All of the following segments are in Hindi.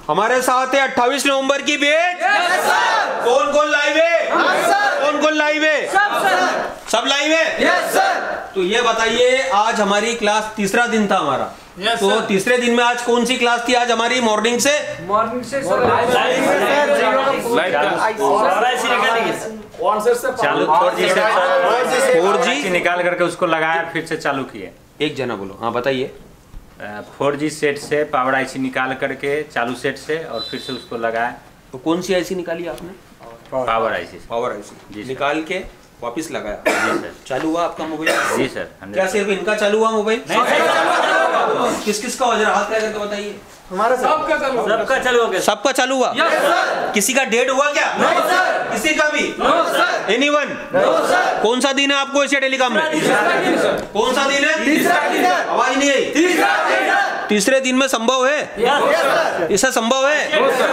हमारे साथ है 28 नवंबर की बैच। कौन कौन लाइव है? कौन कौन लाइव है? सब लाइव है। Yes sir. तो ये बताइए, आज हमारी क्लास तीसरा दिन था हमारा। तो तीसरे दिन में आज कौन सी क्लास थी? आज हमारी मॉर्निंग से चालू 4G निकाल करके उसको लगाया, फिर से चालू किए। एक जना बोलो। हाँ बताइए। 4G सेट से पावर आईसी निकाल करके चालू सेट से और फिर से उसको लगाया। तो कौन सी आईसी निकाली आपने? Power IC. पावर आईसी निकाल के वापिस लगाया। जी सर। चालू हुआ आपका मोबाइल? जी सर। क्या सिर्फ इनका चालू हुआ मोबाइल? किस किस का वजह हाथ करके बताइए। हमारा सबका चालू हो गया। सबका चालू हुआ? किसी का डेड हुआ क्या? नहीं सर। किसी का भी? एनीवन? कौन सा दिन है आपको एशिया टेलीकॉम में? कौन सा दिन है? आवाज नहीं आई। तीसरे दिन में संभव है? ऐसा संभव है?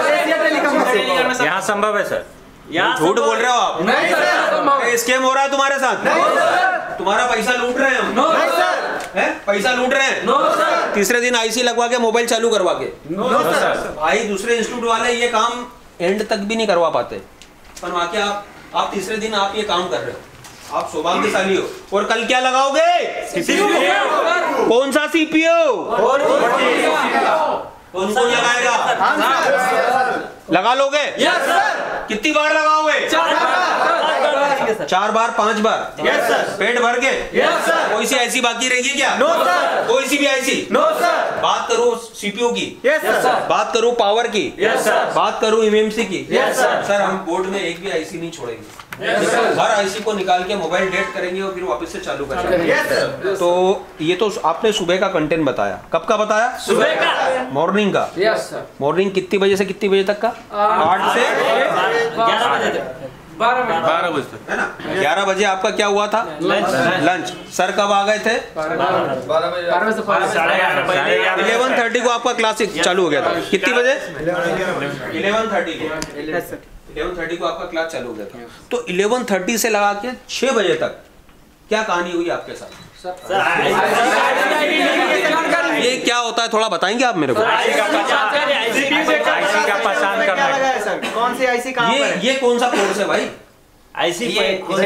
यहाँ संभव है सर। झूठ बोल रहे हो आप। नहीं सर। स्कैम हो रहा है तुम्हारे साथ। नहीं सर। तुम्हारा पैसा लूट रहे हैं हम। नहीं सर। है? पैसा लूट रहे हैं। No sir. तीसरे दिन आईसी लगवा के मोबाइल चालू करवा के। No sir. भाई दूसरे इंस्टीट्यूट वाले ये काम एंड तक भी नहीं करवा पाते, पर वाकई आप तीसरे दिन आप ये काम कर रहे हो। आप सौभाग्यशाली हो। और कल क्या लगाओगे? कौन सा सीपीयू? कौन कौन लगाएगा? लगा लोगे? Yes sir. कितनी बार लगाओगे? 4 बार 5 बार? Yes sir. पेट भर के? Yes sir. कोई सी ऐसी बाकी रहेगी क्या? No sir. कोई सी भी ऐसी? No sir. बात करो सीपीयू की। Yes sir. बात करूं पावर की। Yes sir. बात करूं एमएमसी की। Yes sir. सर हम बोर्ड में एक भी आईसी नहीं छोड़ेंगे। Yes sir. हर आईसी को निकाल के मोबाइल डेट करेंगे और फिर वापस से चालू करेंगे। Yes sir. तो ये तो आपने सुबह का कंटेंट बताया। कब का बताया? सुबह का। मॉर्निंग का। Yes sir. मॉर्निंग कितनी बजे से कितनी बजे तक का? 8 से 11 बजे तक। 12 बजे तक है ना? 11 बजे आपका क्या हुआ था? लंच। सर कब आ गए थे? 12 बजे से 11:30 को आपका क्लास चालू हो गया था। कितनी बजे? 11:30 को। 11:30 को आपका क्लास चालू हो गया था। तो 11:30 से लगा के 6 बजे तक क्या कहानी हुई आपके साथ? ये क्या होता है थोड़ा बताएंगे आप मेरे को? आईसी का पहचान करना है। कौन सी आईसी कहाँ पर है? ये कौन सा कोर्स है भाई? आईसी क्या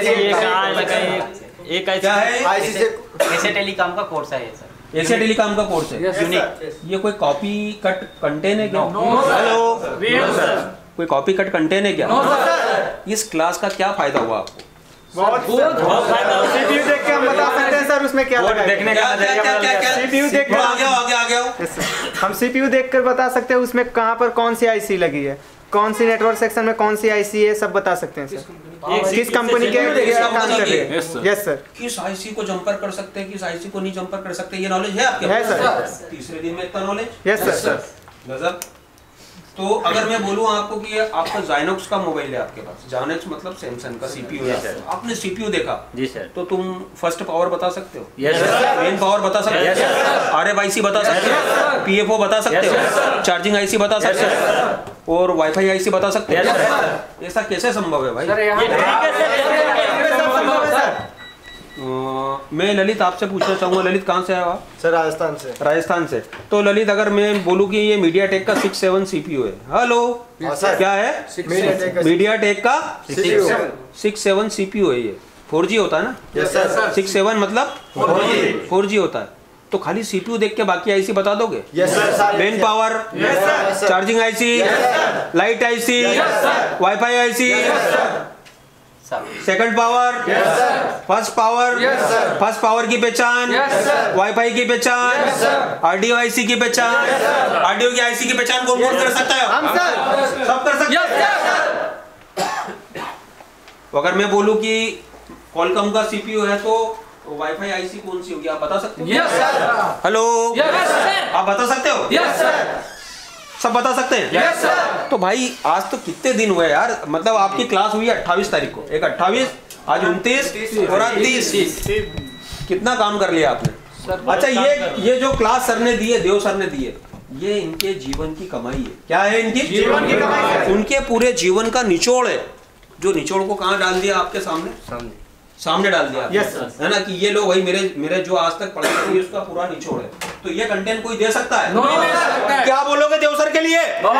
है? आईसी से एशिया टेलीकॉम का कोर्स है ये सर। एशिया टेलीकॉम का कोर्स है। ये कोई कॉपी कट कंटेन है क्या? हेलो, कोई कॉपी कट कंटेन है क्या? इस क्लास का क्या फायदा हुआ आपको? बहुत सीपीयू देख के हम बता सकते हैं सर उसमें क्या लगा है। देखने का सीपीयू देख कर आगे आओ। हम सीपीयू देख कर बता सकते हैं उसमें कहाँ पर कौन सी आईसी लगी है, कौन सी नेटवर्क सेक्शन में कौन सी आईसी है, सब बता सकते हैं सर। किस कंपनी के काम कर रही है। Yes sir. किस आईसी को जंपर कर सकते हैं, किस आईसी को नहीं जंपर कर सकते, ये नॉलेज है आपके? है सर। तीसरे दिन में इतना नॉलेज? Yes sir. गजब। तो अगर मैं बोलूं आपको कि आपका जाइनॉक्स का मोबाइल है आपके पास, जाइनॉक्स मतलब सैमसंग का सीपीयू है, आपने सीपीयू देखा जी सर, तो तुम फर्स्ट पावर बता सकते हो? Yes sir. मेन पावर बता सकते हो? RFIC बता सकते हो? PFO बता सकते हो? चार्जिंग आईसी बता सकते हो? और वाईफाई आईसी बता सकते हो? ऐसा कैसे संभव है भाई? मैं ललित आपसे पूछना चाहूंगा, ललित कहाँ से आया आप? सर राजस्थान से। राजस्थान से। तो ललित अगर मैं बोलूं कि ये मीडियाटेक का 67 सीपीयू है, हेलो क्या है? मीडियाटेक का 67 सीपीयू है। ये 4G होता है ना? Yes sir. 67 मतलब 4G होता है। तो खाली सीपीयू देख के बाकी आईसी बता दोगे? Yes sir. Main power, charging IC, light IC, wifi IC, second power, first power, first power की पहचान, वाईफाई की पहचान, ऑडियो आईसी की पहचान, ऑडियो की आईसी की पहचान कौन कौन कर सकता है? हम सर। सब कर सकते हैं। अगर मैं बोलूं कि कॉलकॉम का सीपीयू है तो वाईफाई आईसी कौन सी होगी, आप बता सकते हो? Yes sir. हेलो, आप बता सकते हो? Yes sir. सब बता सकते हैं? Yes sir. तो भाई आज तो कितने दिन हुए यार, मतलब आपकी क्लास हुई 28 तारीख को, एक 28, आज 29 और आज 30। कितना काम कर लिया आपने। अच्छा ये जो क्लास सर ने दिए, देव सर ने दिए, ये इनके जीवन की कमाई है। क्या है इनकी? जीवन की कमाई है। उनके पूरे जीवन का निचोड़ है, जो निचोड़ को कहाँ डाल दिया आपके सामने डाल दिया। Yes sir. है ना, कि ये लो भाई मेरे जो आज तक पढ़ाई करी उसका पूरा निचोड़ है। तो ये कंटेंट कोई दे सकता है? नहीं दे सकता है। क्या बोलोगे देव सर के लिए?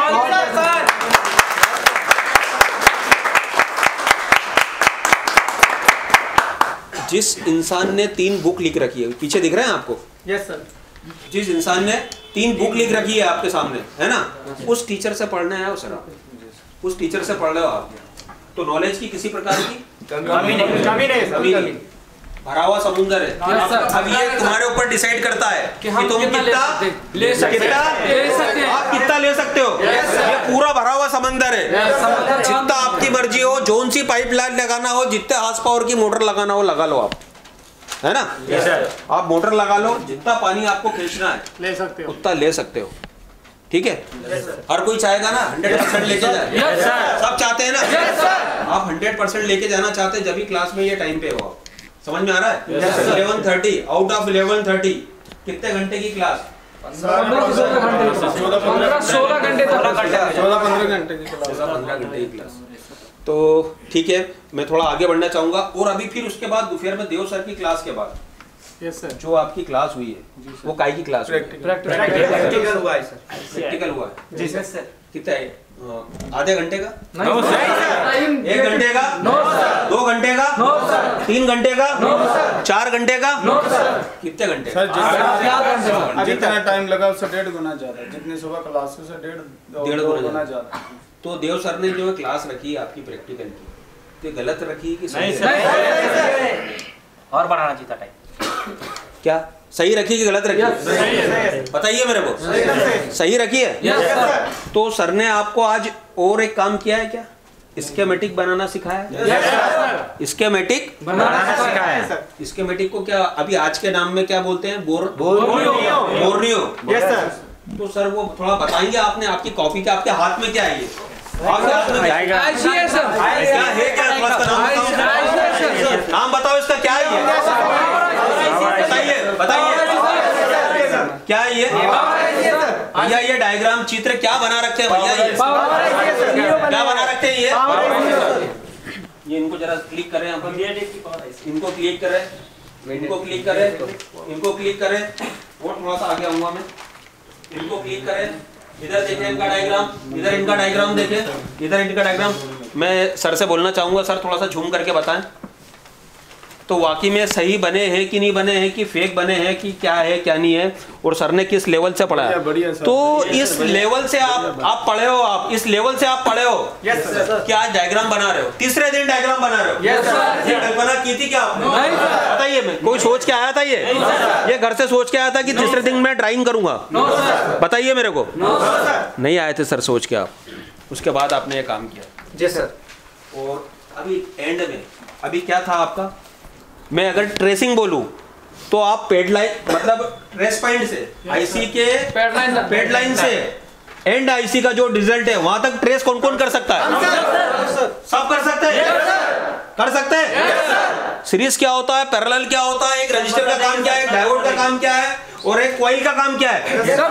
जिस इंसान ने 3 बुक लिख रखी है, पीछे दिख रहे हैं आपको? Yes sir. जिस इंसान ने 3 बुक लिख रखी है आपके सामने, है ना, उस टीचर से पढ़ने आए हो सर आप, उस टीचर से पढ़ रहे हो आप, तो नॉलेज की किसी प्रकार की कमी नहीं, भरा हुआ समुंदर है। अब ये तुम्हारे ऊपर डिसाइड करता है कि तुम कितना ले सकते हो, आप कितना ले सकते हो। ये पूरा भरा हुआ समंदर है, जितना आपकी मर्जी हो, जोन सी पाइपलाइन लगाना हो, जितने हार्स पावर की मोटर लगाना हो लगा लो आप, है ना। आप मोटर लगा लो, जितना पानी आपको खींचना है ले सकते हो, उतना ले सकते हो, ठीक है। हर कोई चाहेगा ना 100% लेके जाए, सब चाहते हैं ना। आप 100% लेके जाना चाहते हैं, जब भी क्लास में ये टाइम पे हो। समझ में आ रहा है? 11:30 आउट ऑफ 11:30 कितने घंटे की क्लास? 16 घंटे तक, 15 घंटे की क्लास। 15 घंटे की क्लास। तो ठीक है, मैं थोड़ा आगे बढ़ना चाहूंगा। और अभी फिर उसके बाद दोपहर में देव सर की क्लास के बाद यस सर, जो आपकी क्लास हुई है वो काय की क्लास? प्रैक्टिकल हुआ है सर। प्रैक्टिकल हुआ है जी सर। कितना है? आधे घंटे का? नहीं सर। 1 घंटे का? 2 घंटे का? 3 घंटे का? 4 घंटे का? कितने घंटे? सर जितना टाइम लगा उससे 1.5 गुना ज्यादा, जितनी सुबह क्लास से 1.5 गुना ज्यादा। तो देव सर ने जो क्लास रखी है आपकी प्रैक्टिकल की, तो गलत रखी कि सही? और बढ़ाना चाहिए टाइम। क्या सही रखी कि गलत रखी? बताइए मेरे को। सही रखी है? तो सर ने आपको आज और एक काम किया है क्या? स्कीमेटिक बनाना सिखाया? स्कीमेटिक बनाना सिखाया है। स्कीमेटिक को क्या अभी आज के नाम में क्या बोलते हैं? बोर्नियो। Yes sir. तो सर वो थोड़ा बताएंगे आपने, आपकी कॉपी के आपके हाथ में क्या है ये? आपके हाथ में क्या है? आईसीए सर। क्या है? क्या नाम बताओ इसका, क्या है ये? बताइए क्या है ये भैया? ये डायग्राम चित्र क्या बना रखे हैं भैया? ये क्या बना रखे हैं ये इनको जरा क्लिक करें, इनको क्लिक करें, इनको क्लिक करें, इनको क्लिक करें, और थोड़ा सा आगे आऊंगा मैं। इनको क्लिक करें, इधर देखें इनका डायग्राम, इधर इनका डायग्राम देखें, इधर इनका डायग्राम। मैं सर से बोलना चाहूंगा, सर थोड़ा सा झूम करके बताएं तो वाकई में सही बने हैं कि नहीं बने हैं, कि फेक बने हैं, कि क्या है क्या नहीं है, और सर ने किस लेवल से पढ़ा है। तो इस लेवल से आप पढ़े हो, आप इस लेवल से आप पढ़े हो। Yes sir. क्या आज डायग्राम बना रहे हो? तीसरे दिन डायग्राम बना रहे हो? Yes sir. ये कल्पना की थी क्या आपने? बताइए, मैं कोई सोच के आया था? ये घर से सोच के आया था कि तीसरे दिन मैं ड्राइंग करूंगा? बताइए मेरे को। नहीं आए थे सर सोच के आप, उसके बाद आपने ये काम किया? जी सर। और अभी एंड में अभी क्या था आपका? मैं अगर ट्रेसिंग बोलूं तो आप पेड लाइन मतलब ट्रेस पॉइंट से आईसी के पेड लाइन से एंड आईसी का जो रिजल्ट है वहां तक ट्रेस कौन कौन कर सकता है? सब कर सकते हैं? कर सकते हैं? सीरीज क्या होता है, पैरेलल क्या होता है, एक रजिस्टर का काम क्या है, डायोड का काम क्या है, और एक कॉइल का काम क्या है? सब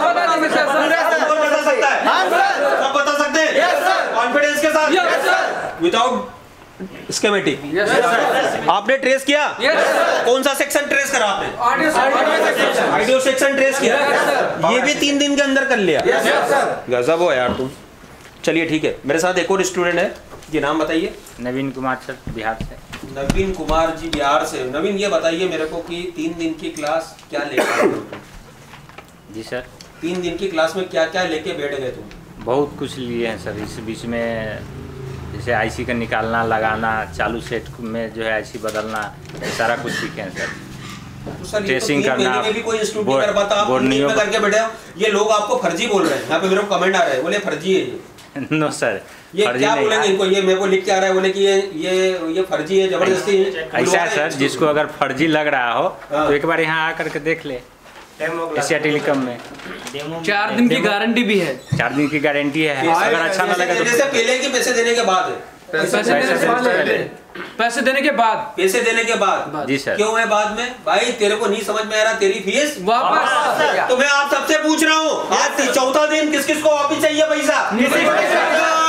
बता सकता है? सब बता सकते हैं कॉन्फिडेंस के साथ, विदाउट स्कीमेटिक। आपने ट्रेस किया? कौन सा सेक्शन ट्रेस करा आपने? ऑडियो सेक्शन ट्रेस किया। ये भी 3 दिन के अंदर कर लिया। गजब हो यार तुम। चलिए ठीक है, मेरे साथ एक और स्टूडेंट है जी, नाम बताइए। नवीन कुमार सर, बिहार से। नवीन कुमार जी बिहार से। नवीन ये बताइए मेरे को कि 3 दिन की क्लास क्या लेकर? जी सर। 3 दिन की क्लास में क्या क्या लेके बैठ गए तुम? बहुत कुछ लिए हैं सर। इस बीच में जैसे आईसी का निकालना, लगाना, चालू सेट में जो है आईसी बदलना, सारा कुछ सीखे हैं सर। तो सर टेस्टिंग करना, भी कोई इंस्टीट्यूट नहीं कर पाता, आप में करके बैठे हो। ये लोग आपको फर्जी बोल रहे हैं, यहाँ पे मेरे को कमेंट आ रहे हैं, बोले फर्जी है ये। नो सर, ये क्या बोलेंगे इनको? ये मेरे को लिख के आ रहा है, बोले कि ये फर्जी है, जबरदस्ती है। ऐसा है सर, जिसको अगर फर्जी लग रहा हो तो एक बार यहाँ आकर के देख ले। एशिया टेलीकॉम में 4 दिन की गारंटी भी है। 4 दिन की गारंटी है। अगर अच्छा ना लगे तो पहले कि पैसे देने के बाद है? पैसे देने के बाद। पैसे देने के बाद? जी सर। क्यों है बाद में? भाई तेरे को नहीं समझ में आ रहा, तेरी फीस वापस। तो मैं आप सबसे पूछ रहा हूँ, आज 4था दिन, किस किस को वापिस चाहिए पैसा?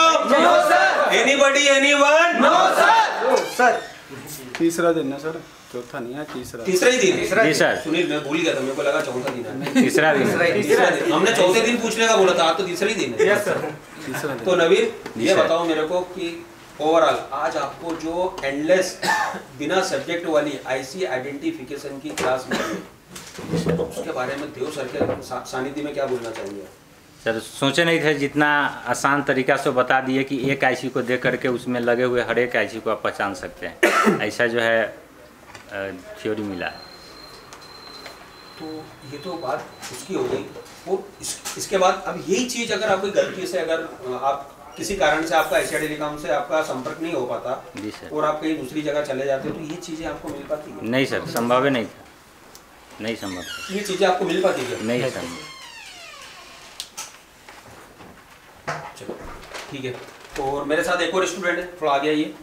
Anybody, anyone? सर तीसरा दिन है सर। चौथा नहीं है, तीसरा ही दिन जी सर। सुनील मैं भूल गया था, मेरे को लगा चौथा दिन है। तीसरा दिन तीसरा दिन, हमने चौथे दिन पूछने का बोला था, आज तो तीसरा ही दिन है। तीसरा दिन। तो नवीन ये बताओ मेरे को कि ओवरऑल आज आपको जो एंडलेस बिना सब्जेक्ट वाली आईसी आइडेंटिफिकेशन की क्लास मिली, उसके बारे में देव सर के सानिध्य में क्या बोलना चाहिए? सर सोचे नहीं थे, जितना आसान तरीका से बता दिए कि एक आईसी को देख करके उसमें लगे हुए हर एक आईसी को आप पहचान सकते हैं, ऐसा जो है थ्योरी मिला है। तो ये तो बात उसकी हो गई। और इसके बाद अब यही चीज़ अगर आपकी गलती से, अगर आप किसी कारण से आपका एशिया टेलीकॉम से आपका संपर्क नहीं हो पाता जी सर, और आप कहीं दूसरी जगह चले जाते हो, तो ये चीज़ें आपको मिल पाती है? नहीं सर, संभव नहीं था, नहीं संभव। ये चीज़ें आपको मिल पाती है? नहीं सर। चलो ठीक है। और मेरे साथ एक और स्टूडेंट है, थोड़ा आगे आइए।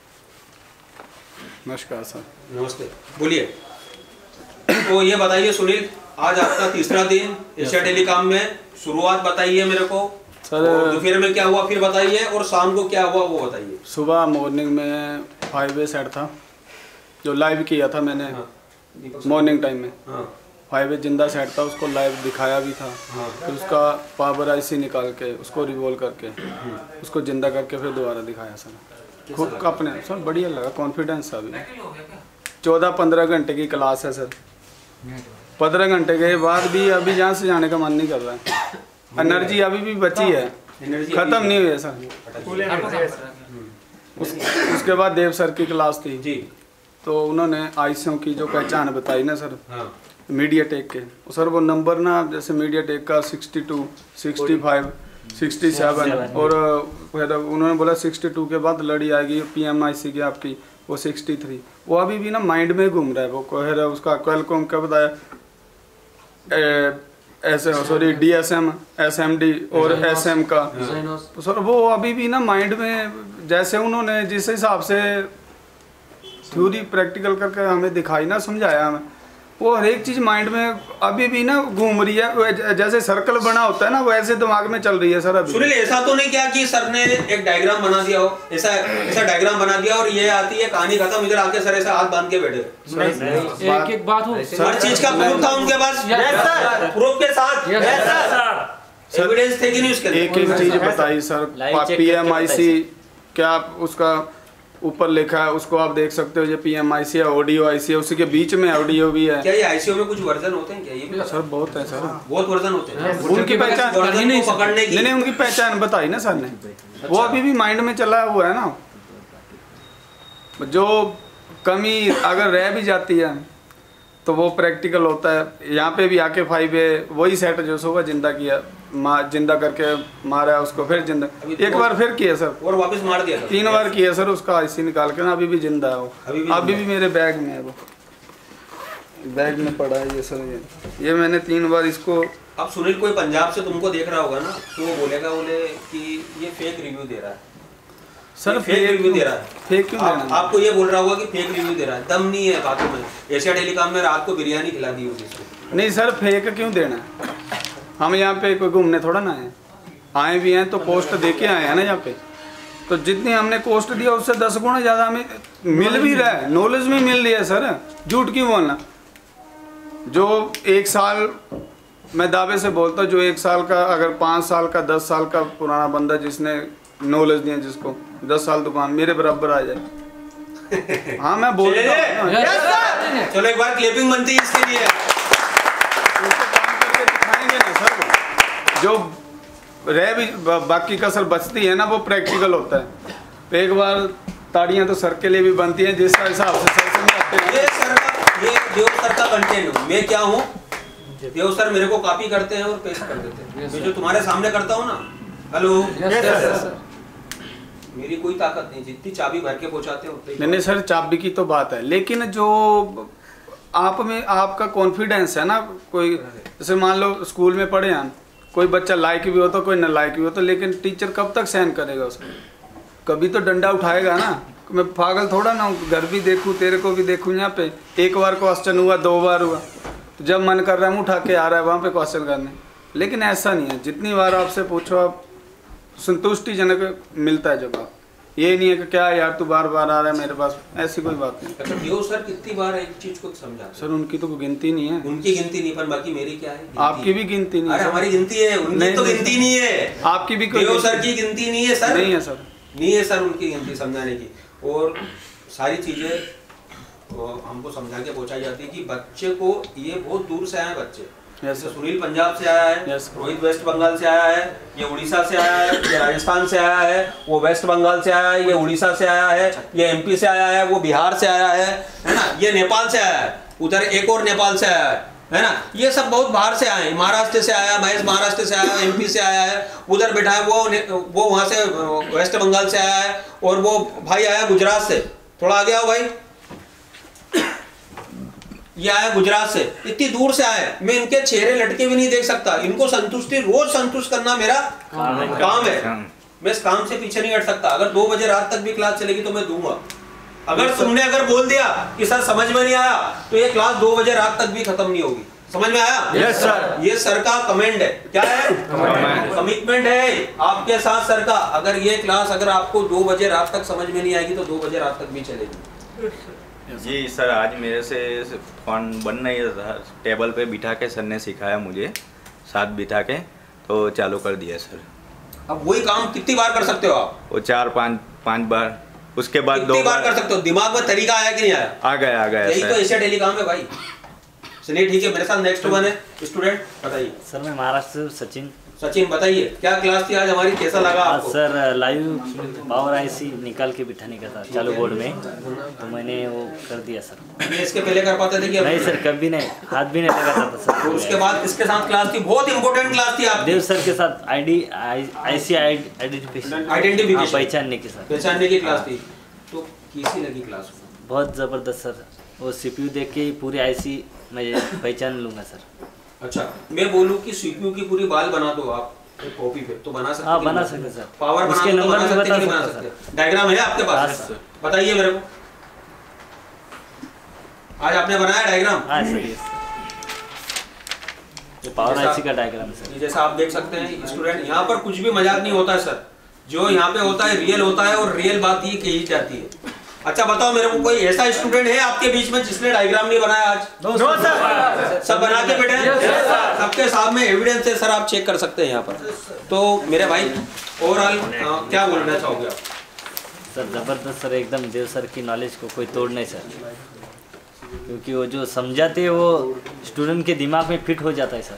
नमस्कार सर। नमस्ते, बोलिए। तो ये बताइए सुनील, आज आपका तीसरा दिन एशिया टेलीकॉम में, शुरुआत बताइए मेरे को सर। दोपहर में क्या हुआ फिर बताइए, और शाम को क्या हुआ वो बताइए। सुबह मॉर्निंग में 5 सेट था जो लाइव किया था मैंने। हाँ, मॉर्निंग टाइम में हाँ 5 जिंदा सेट था, उसको लाइव दिखाया भी था। हाँ। फिर उसका पावर आईसी निकाल के उसको रिवॉल्व करके उसको जिंदा करके फिर दोबारा दिखाया सर। खुद का अपने सर बढ़िया लगा, कॉन्फिडेंस अभी। 14-15 घंटे की क्लास है सर। 15 घंटे के बाद भी अभी यहाँ से जाने का मन नहीं कर रहा है। एनर्जी अभी भी बची है, खत्म नहीं हुई है सर। उसके बाद देव सर की क्लास थी जी, तो उन्होंने आईसीओ की जो पहचान बताई ना सर, हाँ मीडिया टेक के, सर वो नंबर ना जैसे मीडिया टेक का 62, 65, 67 और फिर उन्होंने बोला 62 के बाद लड़ी आएगी PMIC की आपकी, वो 63। वो अभी भी ना माइंड में घूम रहा है। वो कह रहा है उसका क्वेलकॉम का बताया, सॉरी DSM, SMD और SM का, तो सर वो अभी भी ना माइंड में, जैसे उन्होंने जिस हिसाब से थ्योरी प्रैक्टिकल करके हमें दिखाई ना, समझाया हमें, वो हर एक चीज़ माइंड में अभी भी ना घूम रही है। जैसे सर्कल बना होता है ना, वैसे दिमाग में चल रही है सर अभी। सुनील, ऐसा तो नहीं क्या कि सर ने एक डायग्राम बना दिया हो, ऐसा डायग्राम बना दिया और ये आती है कहानी खत्म, इधर आके सर ऐसा हाथ बांध के बैठे? एक बात हो, हर चीज का प्रूफ था उनके पास, प्रूफ के साथ एविडेंस थे कि नहीं उसके? एक चीज बताई सर, PMIC क्या उसका ऊपर लिखा है, उसको आप देख सकते हो। ये PMIC है, ऑडियो आईसी है, उसी के बीच में ऑडियो भी है। क्या ये आईसीओ में कुछ वर्जन होते हैं क्या? ये भी सर बहुत है सर, बहुत वर्जन होते हैं। उनकी पहचान नहीं पकड़ने की, नहीं उनकी पहचान बताई ना सर ने। वो अभी भी माइंड में चला हुआ है ना। जो कमी अगर रह भी जाती है तो वो प्रैक्टिकल होता है। यहाँ पे भी आके 5 वही सेट जो सुबह जिंदा किया, जिंदा करके मारा उसको, फिर जिंदा एक बार फिर किया सर, और वापस मार दिया 3 बार किया सर। उसका आईसी निकाल के ना अभी भी जिंदा है वो, अभी भी मेरे बैग में है, वो बैग में पड़ा है ये सर। ये मैंने 3 बार इसको। अब सुनील कोई पंजाब से तुमको देख रहा होगा ना, तो वो बोलेगा कि ये फेक रिव्यू दे रहा है सर, फेक रिव्यू दे रहा है। फेक क्यों देना? आपको ये बोल रहा होगा कि फेक रिव्यू दे रहा है, दम नहीं है बातों में। एशिया टेलीकॉम में रात को बिरयानी खिला दी होगी इसको। नहीं सर, फेक क्यों देना? हम यहाँ पे कोई घूमने थोड़ा ना आए भी हैं तो पोस्ट दे के आए हैं ना यहाँ पे। तो जितनी हमने कोस्ट दिया उससे 10 गुना ज़्यादा हमें मिल भी रहा है, नॉलेज भी मिल रही है सर। झूठ क्यों बोलना? जो 1 साल, मैं दावे से बोलता हूँ, जो 1 साल का, अगर 5 साल का, 10 साल का पुराना बंदा जिसने नॉलेज दिया, जिसको 10 साल दुकान मेरे बराबर आ जाए। हाँ मैं बोलता हूँ। चलो एक बार क्लिपिंग बनती है इसके लिए। जो रह भी बाकी कसर बचती है ना, वो प्रैक्टिकल होता है। तो एक बार ताड़ियां तो सर के लिए भी बनती हैं, जिस हिसाब से सर समझाते हैं। ये देव सर का कंटेंट हूँ मैं। क्या हूँ? देव सर मेरे को कॉपी करते हैं और पेस्ट कर देते हैं। मैं जो तुम्हारे सामने करता हूँ ना, हेलो, मेरी कोई ताकत नहीं, जितनी चाबी भर के पहुँचाते हो। नहीं सर, चाबी की तो बात है, लेकिन जो आप में आपका कॉन्फिडेंस है ना, कोई जैसे मान लो स्कूल में पढ़े हैं, कोई बच्चा लायक भी हो तो कोई न लायक भी हो तो, लेकिन टीचर कब तक सहन करेगा उसको? कभी तो डंडा उठाएगा ना। मैं पागल थोड़ा ना हूँ, घर भी देखूँ, तेरे को भी देखूँ। यहाँ पे 1 बार क्वेश्चन हुआ, 2 बार हुआ, तो जब मन कर रहा है उठा के आ रहा है वहाँ पे क्वेश्चन करने। लेकिन ऐसा नहीं है, जितनी बार आपसे पूछो आप संतुष्टिजनक मिलता है जवाब। ये नहीं है कि क्या यार तू बार बार आ रहा है मेरे पास, ऐसी कोई बात नहीं। अच्छा देव सर कितनी बार एक चीज को समझा? सर उनकी तो गिनती नहीं है। उनकी गिनती नहीं, पर बाकी मेरी क्या है? आपकी भी गिनती नहीं। अरे हमारी गिनती है, उनकी तो गिनती नहीं है। आपकी भी देव सर की गिनती नहीं है सर। नहीं है सर, नहीं है सर उनकी गिनती समझाने की। और सारी चीजें हमको समझा के पहुंचाई जाती है कि बच्चे को, ये बहुत दूर से आए बच्चे, जैसे सुनील पंजाब से आया है, रोहित वेस्ट बंगाल से आया है, ये उड़ीसा से आया है, ये राजस्थान से आया है, वो वेस्ट बंगाल से आया है, ये उड़ीसा से आया है, ये एमपी से आया है, वो बिहार से आया है ना, ये नेपाल से आया है, उधर एक और नेपाल से आया है ना, ये सब बहुत बाहर से आए हैं। महाराष्ट्र से आया, महेश महाराष्ट्र से आया, एमपी से आया है, उधर बैठा है वो वहां से वेस्ट बंगाल से आया है, और वो भाई आया गुजरात से, थोड़ा आगे आओ भाई, ये आया गुजरात से, इतनी दूर से आए, मैं इनके चेहरे लटके भी नहीं देख सकता। इनको संतुष्टि, रोज संतुष्ट करना मेरा काम है। मैं इस काम से पीछे नहीं हट सकता। अगर 2 बजे रात तक भी क्लास चलेगी तो मैं दूंगा। अगर तुमने बोल दिया कि सर समझ में नहीं आया, तो ये क्लास 2 बजे रात तक भी खत्म नहीं होगी। समझ में आया? Yes sir. ये सर का कमेंट है। क्या है? कमिटमेंट है आपके साथ सर का। अगर ये क्लास अगर आपको 2 बजे रात तक समझ में नहीं आएगी तो 2 बजे रात तक भी चलेगी। जी सर, आज मेरे से फोन बन नहीं था, टेबल पे बिठा के सर ने सिखाया मुझे, साथ बिठा के तो चालू कर दिया सर। अब वही काम कितनी बार कर सकते हो आप? वो 4-5 बार, उसके बाद 2 बार कर सकते हो। दिमाग में तरीका आया कि नहीं आया? आ गया यही सर। तो एशिया टेलीकॉम है भाई। चलिए ठीक है, मेरे साथ नेक्स्ट वन है स्टूडेंट, बताइए। सर मैं महाराष्ट्र से सचिन बताइए, क्या क्लास थी आज हमारी, कैसा लगा आपको? सर लाइव पावर आईसी निकाल के बिठाने का था चालू बोर्ड में, तो मैंने वो कर दिया सर। ये इसके पहले कर पाते थे कि नहीं सर, कभी नहीं, हाथ भी नहीं लगाता था सर। तो उसके बाद इसके साथ क्लास थी, बहुत इंपॉर्टेंट क्लास थी आपकी। देव सर के साथ आईसी आइडेंटिफिकेशन पहचानने की, सर पहचानने की क्लास थी। तो कैसी लगी क्लास? बहुत ज़बरदस्त सर। वो सीपीयू देख के पूरी आईसी मैं पहचान लूँगा सर। अच्छा, मैं बोलूं कि सीपीयू की पूरी बाल बना दो आप एक कॉपी पे, तो बना सकते? हाँ बना सकते सर। पावर बना उसके तो नंबर बना भी सकते बता कि नहीं बना सकते सकते? डायग्राम है आपके पास? बताइए मेरे को। आज आपने बनाया डायग्राम? हाँ सर, ये पावर आईसी का डायग्राम सर। जैसा आप देख सकते हैं स्टूडेंट, यहाँ पर कुछ भी मजाक नहीं होता है सर। जो यहाँ पे होता है रियल होता है, और रियल बात ये कही जाती है। अच्छा बताओ मेरे को, कोई ऐसा स्टूडेंट है आपके बीच में जिसने डायग्राम नहीं बनाया आज? No sir. सब बना के बैठे हैं? सबके सामने एविडेंस है सर, आप चेक कर सकते हैं यहाँ पर। तो मेरे भाई ओवरऑल क्या बोलना चाहोगे आप? सर ज़बरदस्त सर, एकदम देव सर की नॉलेज को कोई तोड़ नहीं सर, क्योंकि वो जो समझाते हैं वो स्टूडेंट के दिमाग में फिट हो जाता है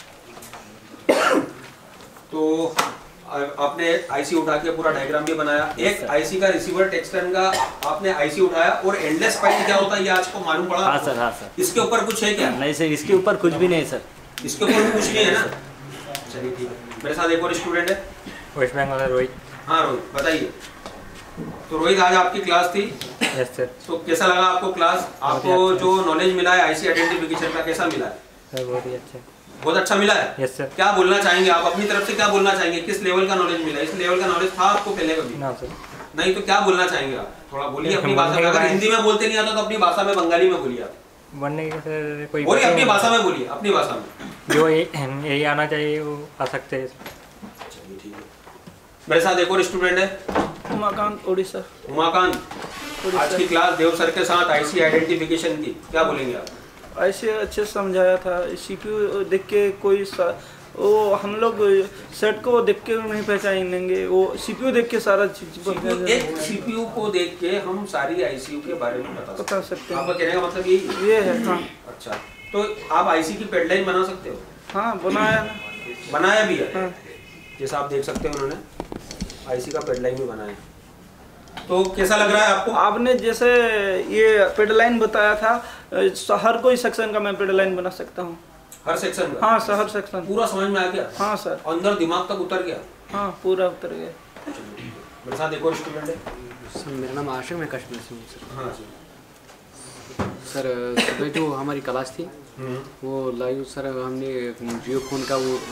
सर। तो आपने आईसी उठा के पूरा डायग्राम भी बनाया। एक आईसी का रिसीवर टेक्सटर्न का आपने आईसी उठाया, और एंडलेस फाइल क्या होता है ये आज को मालूम पड़ा? हाँ सर, हाँ सर। इसके ऊपर कुछ है क्या? नहीं सर, इसके ऊपर कुछ भी नहीं सर। इसके ऊपर कुछ नहीं है ना? चलिए ठीक है। मेरे साथ एक और स्टूडेंट है, वेस्ट बंगाल रोहित। हाँ रोहित बताइए। तो रोहित आज आपकी क्लास थी? Yes sir. तो कैसा लगा आपको क्लास? आपको जो नॉलेज मिला है आईसी आइडेंटिफिकेशन का, कैसा मिला है? सर बहुत ही अच्छा। बहुत अच्छा मिला है? Yes sir. क्या बोलना चाहेंगे आप अपनी तरफ से? क्या बोलना चाहेंगे? किस लेवल का नॉलेज मिला? इस लेवल का नॉलेज था आपको पहले कभी? ना सर। नहीं तो क्या बोलना चाहेंगे आप? थोड़ा बोलिए अपनी भाषा में। अगर हिंदी में बोलते नहीं आता तो अपनी भाषा में, बंगाली में बोलिए आप। बनने का सर कोई बोलिए अपनी भाषा में, बोलिए अपनी भाषा में। जो यही आना चाहिए वो आ सकते हैं। चलिए ठीक है। मेरे साथ एक और स्टूडेंट है, उमाकांत उड़ीसा। उमाकांत, आज की क्लास देव सर के साथ आईसी आइडेंटिफिकेशन की, क्या बोलेंगे आप? ऐसे अच्छे समझाया था। सीपीयू देख के कोई वो हम लोग सेट को देख के नहीं पहचानेंगे, वो सीपीयू देख के सारा चीज। एक सीपीयू को देख के हम सारी आईसीयू के बारे में बता सकते हैं। आपका कहने का मतलब ये है? हाँ। अच्छा, तो आप आईसी की पेडलाइन बना सकते हो? हाँ बनाया ना, बनाया भी है। हाँ। जैसा आप देख सकते हैं उन्होंने आईसी का पेडलाइन भी बनाया। तो कैसा लग रहा है आपको? आपने जैसे ये पेडलाइन बताया था, हर कोई सेक्शन का मैं पेडलाइन बना सकता हूँ। हर सेक्शन का? हाँ सर, हर सेक्शन पूरा समझ में आ गया? हाँ सर। अंदर दिमाग तक उतर गया? हाँ पूरा उतर गया। मेरे साथ एक और स्टूडेंट है। सर मेरा नाम आशिक, मैं कश्मीर से हूँ सर। हाँ सर सुबह जो हमारी क्लास थी वो लाइव सर हमने जियो फोन का वो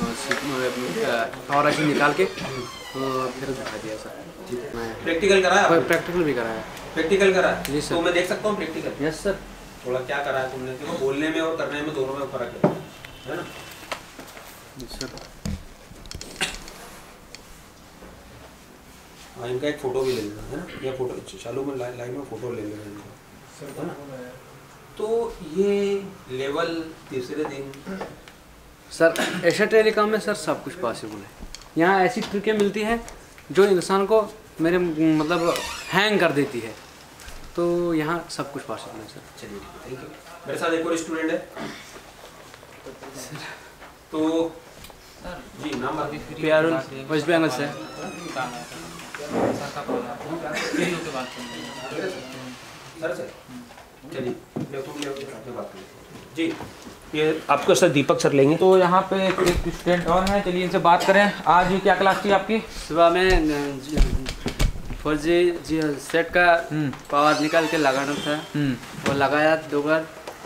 पावर आईसी निकाल के फिर दिखा दिया सर। प्रैक्टिकल कराया? प्रैक्टिकल भी कराया। प्रैक्टिकल कराया जी सर। तो मैं देख सकता हूँ प्रैक्टिकल? Yes sir. थोड़ा क्या कराया तुमने? क्योंकि बोलने में और करने में दोनों में फर्क है ना? सर हाँ, इनका एक फोटो भी ले लेना है ना, या फोटो चालू में लाइव में फोटो ले लेना इनका, है ना। तो ये लेवल तीसरे दिन सर एशिया टेलीकॉम में सर सब कुछ पॉसिबल है। यहाँ ऐसी ट्रिकें मिलती हैं जो इंसान को मेरे मतलब हैंग कर देती है, तो यहाँ सब कुछ पॉसिबल है सर। चलिए थैंक यू। मेरे साथ एक और स्टूडेंट है, तो जी नाम प्यारुल वेस्ट बंगाल से। चलिए जी, ये आपको सर दीपक सर लेंगे। तो यहाँ पे एक स्टूडेंट और हैं, चलिए इनसे बात करें। आज क्या क्लास थी आपकी? सुबह में 4G सेट का पावर निकाल के लगाना था, वो लगाया 2 बार।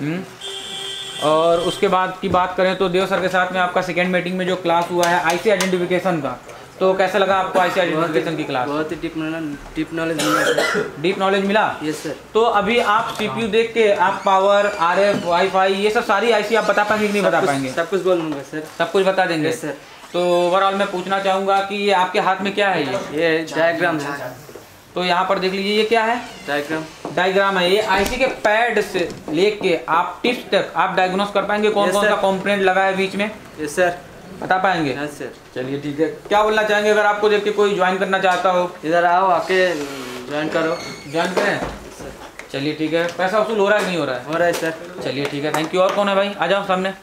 और उसके बाद की बात करें तो देव सर के साथ में आपका सेकेंड मीटिंग में जो क्लास हुआ है आईसी आइडेंटिफिकेशन का, तो कैसा लगा आपको आईसी आइडेंटिफिकेशन की क्लास? बहुत ही डीप नॉलेज मिला। डीप नॉलेज मिला? Yes sir. तो अभी आप सीपीयू देख के आप पावर, आरएफ, वाईफाई ये सब सारी आईसी आप बता पाएंगे कि नहीं बता पाएंगे? सब कुछ बोल दूंगा सर। सब कुछ बता देंगे सर। तो ओवरऑल मैं पूछना चाहूँगा कि ये आपके हाथ में क्या है? ये डायग्राम है। तो यहाँ पर देख लीजिए, ये क्या है? डायग्राम है। ये आईसी के पैड से लेके आप टिप्स तक आप डायग्नोस कर पाएंगे कौन कौन सा कंपोनेंट लगा है बीच में? Yes sir. बता पाएंगे? Yes sir. चलिए ठीक है। क्या बोलना चाहेंगे अगर आपको देख के कोई ज्वाइन करना चाहता हो? इधर आओ, आके ज्वाइन करो। ज्वाइन करें? चलिए ठीक है। पैसा वसूल हो रहा है कि नहीं हो रहा है? हो रहा है सर। चलिए ठीक है, थैंक यू। और कौन है भाई? आ जाओ सामने,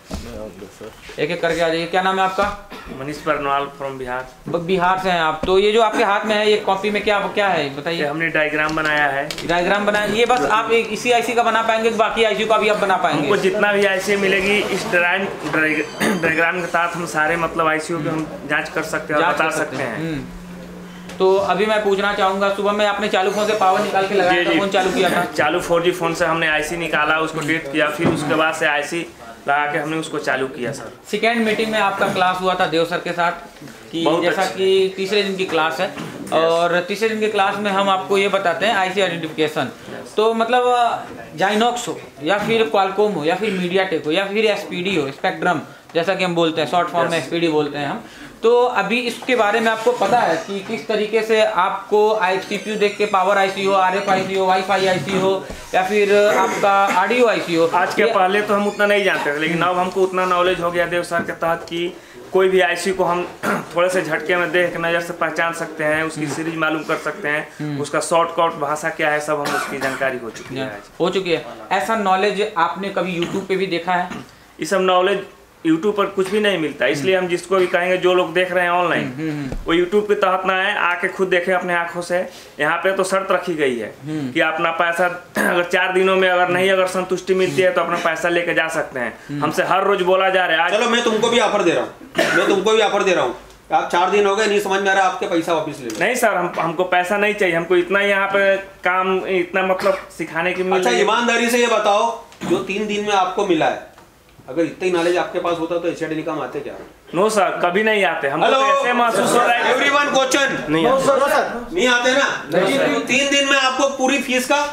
एक एक करके आ जाइए। क्या नाम है आपका? मनीष बरनवाल फ्रॉम बिहार। बिहार से हैं आप। तो ये जो आपके हाथ में है ये कॉपी में क्या क्या है बताइए? हमने डायग्राम बनाया है। डायग्राम बनाया, ये बस आप एक इसी आईसी का बना पाएंगे, बाकी आईसी का भी आप बना पाएंगे? हमको जितना भी आईसी मिलेगी इस डायग्राम के साथ हम सारे मतलब आईसी को हम जांच कर सकते हैं, बता सकते हैं। तो अभी मैं पूछना चाहूँगा, सुबह में आपने चालू फोन से पावर निकाल के लगाया था, फोन चालू किया था? चालू 4G फोन से हमने आईसी निकाला, उसको डेट किया, फिर उसके बाद से आईसी लगा के हमने उसको चालू किया सर। सेकेंड मीटिंग में आपका क्लास हुआ था देव सर के साथ कि जैसा कि तीसरे दिन की क्लास है, और तीसरे दिन की क्लास में हम आपको ये बताते हैं आईसी आइडेंटिफिकेशन। तो मतलब जाइनॉक्स हो या फिर क्वालकॉम हो या फिर मीडियाटेक हो या फिर एसपीडी हो, स्पेक्ट्रम जैसा कि हम बोलते हैं, शॉर्ट फॉर्म में एसपीडी बोलते हैं हम। तो अभी इसके बारे में आपको पता है कि किस तरीके से आपको सीपीयू देख के पावर आईसी हो, आरएफ आईसी हो, वाईफाई आईसी हो या फिर आपका ऑडियो आईसी हो? आज के पहले तो हम उतना नहीं जानते थे, लेकिन अब हमको उतना नॉलेज हो गया देव सर के तहत कि कोई भी आईसी को हम थोड़े से झटके में देख नज़र से पहचान सकते हैं, उसकी सीरीज मालूम कर सकते हैं, उसका शॉर्टकट भाषा क्या है, सब हम उसकी जानकारी हो चुकी है। ऐसा नॉलेज आपने कभी यूट्यूब पे भी देखा है? ये सब नॉलेज यूट्यूब पर कुछ भी नहीं मिलता, इसलिए हम जिसको भी कहेंगे जो लोग देख रहे हैं ऑनलाइन वो यूट्यूब के तहत ना आए, आके खुद देखें अपने आंखों से। यहाँ पे तो शर्त रखी गई है कि अपना पैसा अगर 4 दिनों में अगर संतुष्टि मिलती है तो अपना पैसा लेके जा सकते हैं। हमसे हर रोज बोला जा रहा है। चलो मैं तुमको भी ऑफर दे रहा हूँ, आप 4 दिन हो गए नहीं समझ में आ रहा, आपके पैसा वापस ले लो। नहीं सर, हमको पैसा नहीं चाहिए, हमको इतना यहाँ पे काम इतना मतलब सिखाने की। अच्छा ईमानदारी से ये बताओ, जो 3 दिन में आपको मिला है, अगर इतना ही नॉलेज आपके पास होता तो एशिया टेलीकॉम आते क्या? नो सर, कभी नहीं आते। हम ऐसे महसूस हो रहा है एवरीवन क्वेश्चन नहीं आते ना। 3 दिन में आपको पूरी फीस का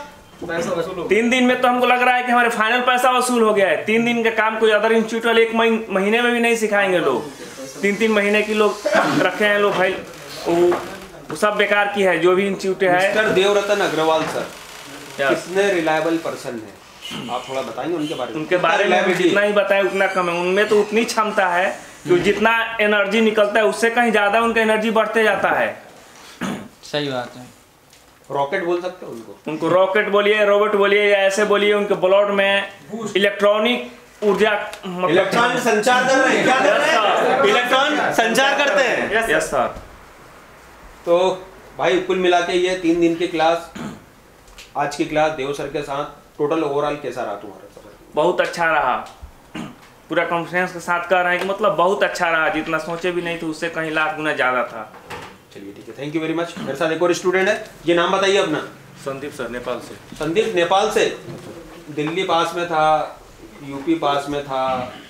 3 दिन में तो हमको लग रहा है कि हमारे फाइनल पैसा वसूल हो गया है। 3 दिन का काम कोई अदर इंस्टीट्यूट वाले 1 महीने में भी नहीं सिखाएंगे लोग। 3-3 महीने की लोग रखे हैं लोग भाई, वो सब बेकार की है। जो भी इंस्टीट्यूट है। मिस्टर देवरतन अग्रवाल सर कितने रिलायबल पर्सन है, आप थोड़ा बताएंगे उनके बारे में? उनके बारे में जितना ही बताएं उतना कम है। उनमें तो उतनी क्षमता है कि जितना एनर्जी निकलता है उससे कहीं ज्यादा उनका एनर्जी बढ़ते जाता है। सही बात है। रॉकेट बोल सकते हैं उनको रॉकेट बोलिए, रोबोट बोलिए या ऐसे बोलिए, उनके ब्लड में इलेक्ट्रॉनिक ऊर्जा इलेक्ट्रॉन संचार कर रहे हैं। क्या कर रहे हैं? इलेक्ट्रॉन संचार करते हैं। Yes sir. तो भाई कुल मिला के ये 3 दिन की क्लास, आज की क्लास देव सर के साथ टोटल ओवरऑल कैसा रहा तुम्हारा? बहुत अच्छा रहा। पूरा कॉन्फिडेंस के साथ कह रहे हैं कि मतलब बहुत अच्छा रहा, जितना सोचे भी नहीं थे उससे कहीं लाख गुना ज्यादा था। चलिए ठीक है, थैंक यू वेरी मच। मेरे साथ एक और स्टूडेंट है, ये नाम बताइए अपना। संदीप सर, नेपाल से। संदीप नेपाल से, दिल्ली पास में था, यूपी पास में था,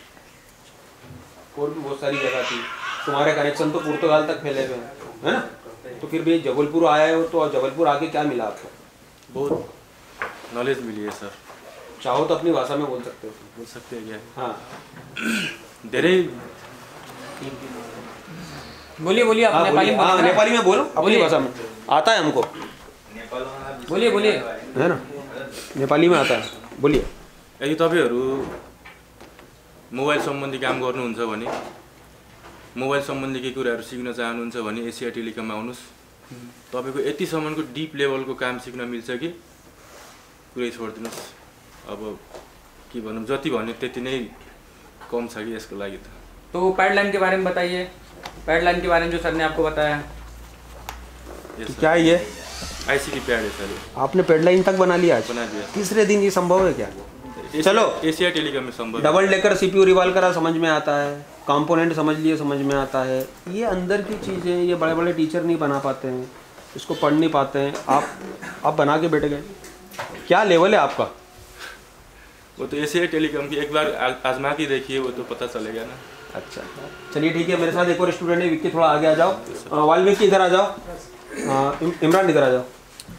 और भी बहुत सारी जगह थी। तुम्हारे कनेक्शन तो पुर्तगाल तक फैले हुए हैं, है ना? तो फिर भी जबलपुर आए हो, तो जबलपुर आके क्या मिला आपको? बहुत नॉलेज मिली है सर। चाहो तो अपनी भाषा में बोल सकते हो। बोल सकते हैं क्या? हाँ धेरै बोलिए आप नेपाली में। नेपाली में बोलो अपनी भाषा में। आता है हमको, बोलिए बोलिए, है ना, नेपाली में आता है, बोलिए। यदि तपाईँहरू मोबाइल सम्बन्धी काम गर्नुहुन्छ भने, मोबाइल सम्बन्धी केही कुराहरू सिक्न चाहनुहुन्छ भने एसिया टेलिकममा आउनुहोस्। तपाईँको यतिसम्मको डिप लेभलको काम सिक्न मिल्छ कि कुरै छोडिदिनुहोस्। अब के भनौँ, जति भन्यो त्यति नै कम छ कि यसको लागि। तो पैडलाइन के बारे में बताइए, पैडलाइन के बारे में जो सर ने आपको बताया। तो क्या है ये? आईसी की पैड है सर। आपने पैडलाइन तक बना लिया? बना दिया। तीसरे दिन ये संभव है क्या? चलो, एशिया टेलिकॉम में संभव। डबल डेकर सीपीयू रिवॉल्व करा समझ में आता है, कंपोनेंट समझ लिए समझ में आता है। ये अंदर की चीज़ें ये बड़े बड़े टीचर नहीं बना पाते हैं, इसको पढ़ नहीं पाते हैं। आप बना के बैठ गए। क्या लेवल है आपका? वो तो एशिया टेलिकॉम की एक बार आजमा के देखिए, वो तो पता चलेगा ना। अच्छा, चलिए ठीक है। मेरे साथ एक और स्टूडेंट है, विक्की, थोड़ा आगे आ जाओ। वाल्मीकि इधर आ जाओ, इमरान इधर आ जाओ।